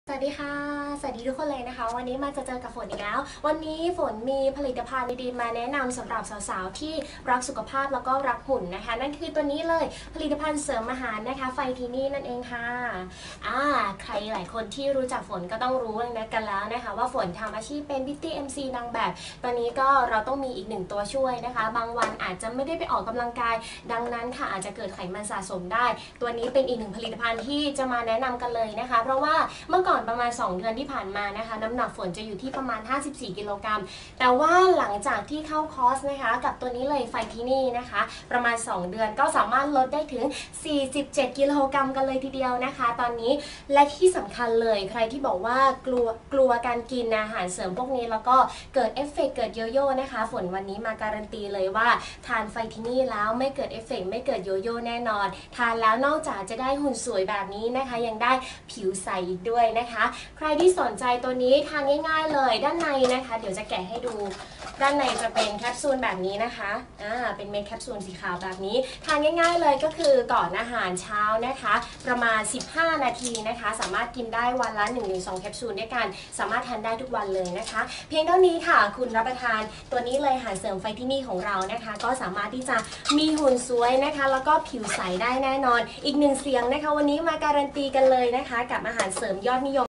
สวัสดีค่ะสวัสดีทุกคนเลยนะคะวันนี้มาเจอกับฝนอีกแล้ววันนี้ฝนมีผลิตภัณฑ์ดีๆมาแนะนำสำหรับสาวๆที่รักสุขภาพแล้วก็รักหุ่นนะคะนั่นคือตัวนี้เลยผลิตภัณฑ์เสริมอาหารนะคะไฟทีนี่นั่นเองค่ะใครหลายคนที่รู้จักฝนก็ต้องรู้กันแล้วนะคะว่าฝนทำอาชีพเป็นบิวตี้เอ็มซีนางแบบตอนนี้ก็เราต้องมีอีกหนึ่งตัวช่วยนะคะบางวันอาจจะไม่ได้ไปออกกำลังกายดังนั้นค่ะอาจจะเกิดไขมันสะสมได้ตัวนี้เป็นอีกหนึ่งผลิตภัณฑ์ที่จะมาแนะนำกันเลยนะคะเพราะว่าเมื่อก่อนประมาณ2เดือนที่ผ่านมานะคะน้ำหนักฝนจะอยู่ที่ประมาณ54กิโลกรัมแต่ว่าหลังจากที่เข้าคอร์สนะคะกับตัวนี้เลยไฟที่นี่นะคะประมาณ2เดือนก็สามารถลดได้ถึง47กิโลกรัมกันเลยทีเดียวนะคะตอนนี้และที่สำคัญเลยใครที่บอกว่ากลัวการกินอาหารเสริมพวกนี้แล้วก็เกิดเอฟเฟกต์เกิดโยโย่นะคะฝนวันนี้มาการันตีเลยว่าทานไฟที่นี่แล้วไม่เกิดเอฟเฟกต์ไม่เกิดโยโย่แน่นอนทานแล้วนอกจากจะได้หุ่นสวยแบบนี้นะคะยังได้ผิวใสอีกด้วยนะคะใครที่สนใจตัวนี้ทานง่ายๆเลยด้านในนะคะเดี๋ยวจะแกะให้ดูด้านในจะเป็นแคปซูลแบบนี้นะคะเป็นเม็ดแคปซูลสีขาวแบบนี้ทานง่ายๆเลยก็คือก่อนอาหารเช้านะคะประมาณ15นาทีนะคะสามารถกินได้วันละ 1-2 แคปซูลด้วยกันสามารถทานได้ทุกวันเลยนะคะเพียงเท่านี้ค่ะคุณรับประทานตัวนี้เลยอาหารเสริมไฟที่นี่ของเรานะคะก็สามารถที่จะมีหุ่นสวยนะคะแล้วก็ผิวใสได้แน่นอนอีกหนึ่งเสียงนะคะวันนี้มาการันตีกันเลยนะคะกับอาหารเสริมยอดนิยม